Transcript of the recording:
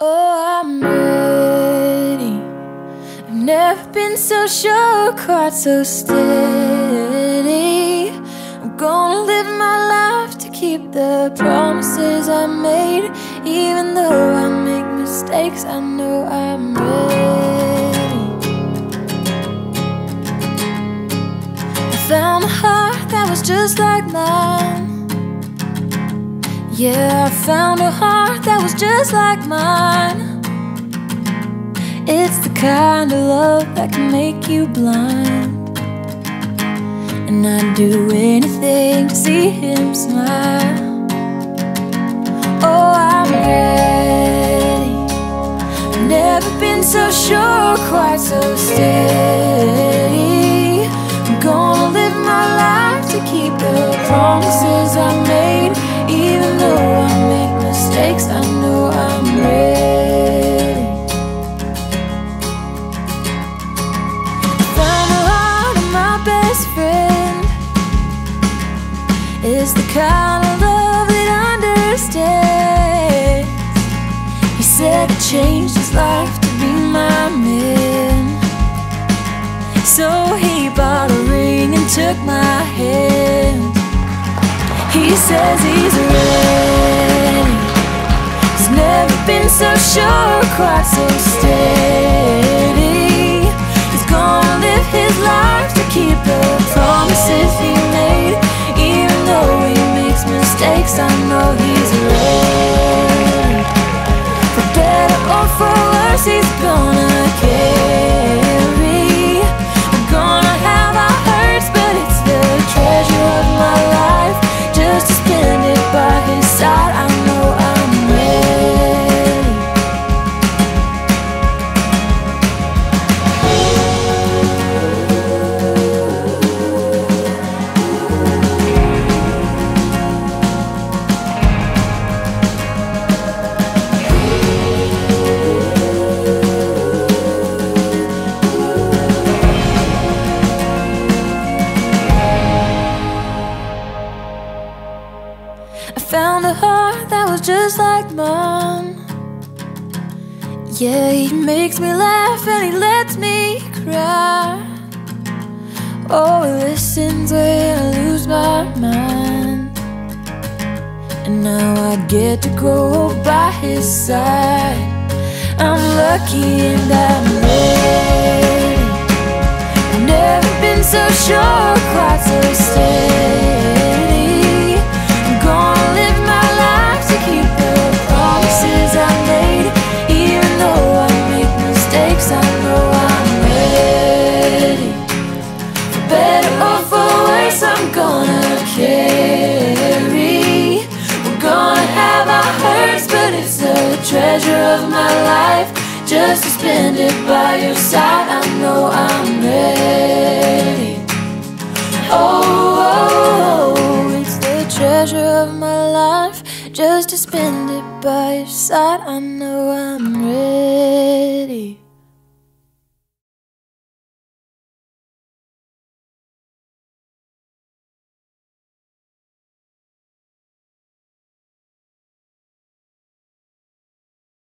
Oh, I'm ready. I've never been so sure, quite so steady. I'm gonna live my life to keep the promises I made. Even though I make mistakes, I know I'm ready. I found a heart that was just like mine. Yeah, I found a heart that was just like mine. It's the kind of love that can make you blind, and I'd do anything to see him smile. Oh, I'm ready. I've never been so sure, quite so steady. I'm gonna live my life to keep the promises I made. Even though I make mistakes, I know I'm ready. I found the heart of my best friend. It's the kind of love that understands. He said it changed his life to be my man. So he bought a ring and took my hand. He says he's ready. He's never been so sure, quite so steady. He's gonna live his life to keep the promises he made. Even though he makes mistakes, I know he's ready. For better or for worse, he's gonna carry. We're gonna have our hurts, but it's the treasure of my life. Just to spend it by his side, I know I'm ready. I found a heart that was just like mine. Yeah, he makes me laugh and he lets me cry. Oh, he listens when I lose my mind. And now I get to grow by his side. I'm lucky and I'm ready. I've never been so sure, quite so steady. I'm gonna live my life to keep the promises I made. Even though I make mistakes, I know I'm ready. For better or for worse, I'm gonna carry. We're gonna have our hurts, but it's the treasure of my life. Just to spend it by your side, I know I'm ready. Oh, it's the treasure of my life. Just to spend it by your side, I know I'm ready.